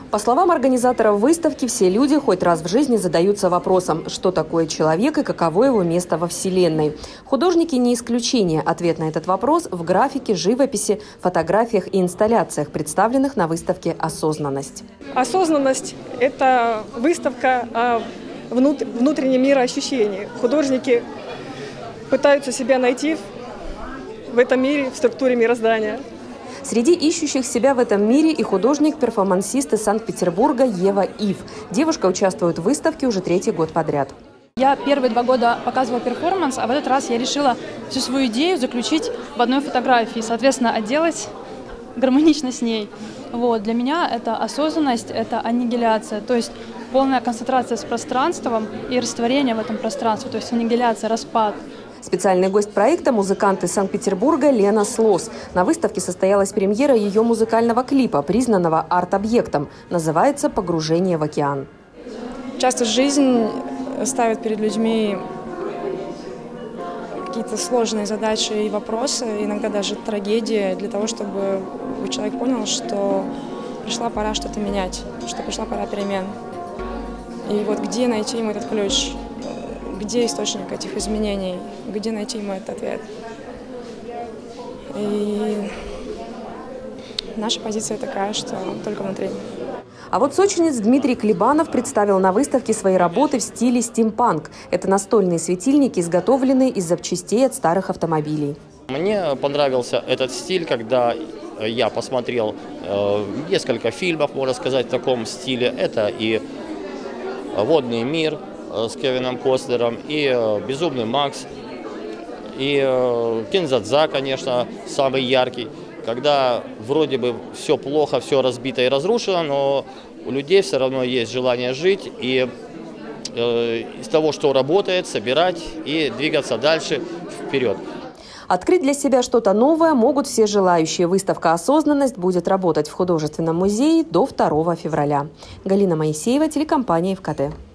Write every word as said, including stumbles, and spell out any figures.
По словам организаторов выставки, все люди хоть раз в жизни задаются вопросом, что такое человек и каково его место во Вселенной. Художники не исключение. Ответ на этот вопрос в графике, живописи, фотографиях и инсталляциях, представленных на выставке «Осознанность». Осознанность – это выставка о внутреннем мироощущении. Художники пытаются себя найти в этом мире, в структуре мироздания. Среди ищущих себя в этом мире и художник-перформансист из Санкт-Петербурга Ева Ив. Девушка участвует в выставке уже третий год подряд. Я первые два года показывала перформанс, а в этот раз я решила всю свою идею заключить в одной фотографии, соответственно, отделать гармонично с ней. Вот. Для меня это осознанность, это аннигиляция, то есть полная концентрация с пространством и растворение в этом пространстве, то есть аннигиляция, распад. Специальный гость проекта – музыкант из Санкт-Петербурга Лена Слос. На выставке состоялась премьера ее музыкального клипа, признанного арт-объектом. Называется «Погружение в океан». Часто жизнь ставит перед людьми какие-то сложные задачи и вопросы, иногда даже трагедии, для того, чтобы человек понял, что пришла пора что-то менять, что пришла пора перемен. И вот где найти ему этот ключ? Где источник этих изменений, где найти ему этот ответ. И наша позиция такая, что только внутри. А вот сочинец Дмитрий Клебанов представил на выставке свои работы в стиле стимпанк. Это настольные светильники, изготовленные из запчастей от старых автомобилей. Мне понравился этот стиль, когда я посмотрел э, несколько фильмов, можно сказать, в таком стиле. Это и «Водный мир» с Кевином Костнером, и э, «Безумный Макс», и э, «Кинзадза», конечно, самый яркий, когда вроде бы все плохо, все разбито и разрушено, но у людей все равно есть желание жить и э, из того, что работает, собирать и двигаться дальше вперед. Открыть для себя что-то новое могут все желающие. Выставка «Осознанность» будет работать в художественном музее до второго февраля. Галина Моисеева, телекомпания ФКТ.